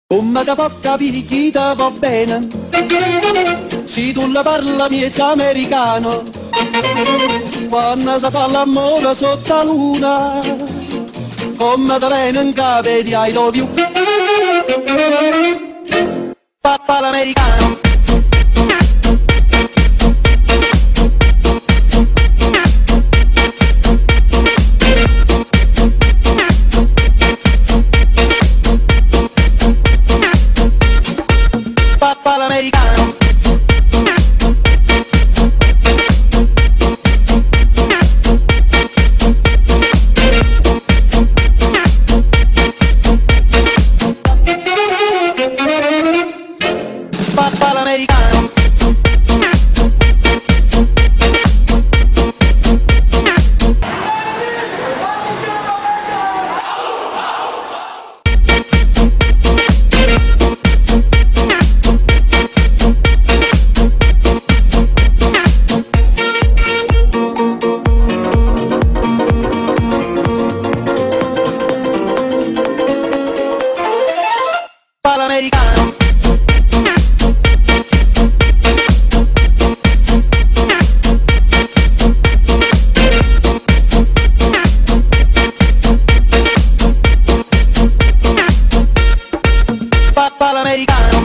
Come da può capire chi te va bene, se tu la parla miezza americano, quando si fa l'amore sotto la luna, come da bene in capo di I love you, papà l'americano. Papà l'americano. Papà l'americano. L'americano. Papà l'americano.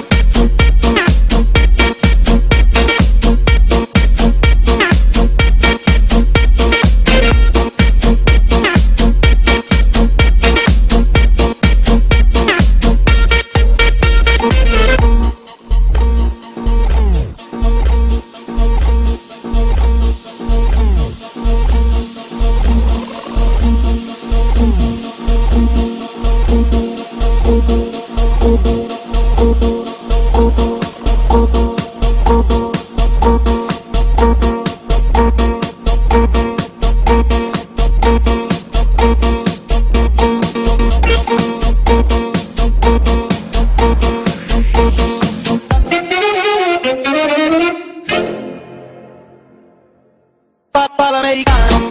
Papà l'americano.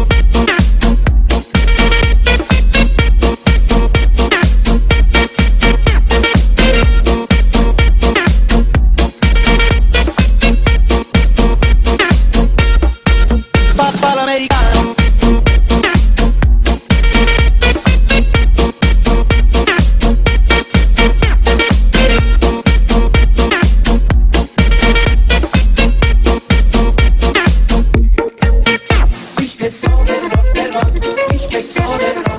Papà l'americano. Ich che so del rock, ich che so del rock.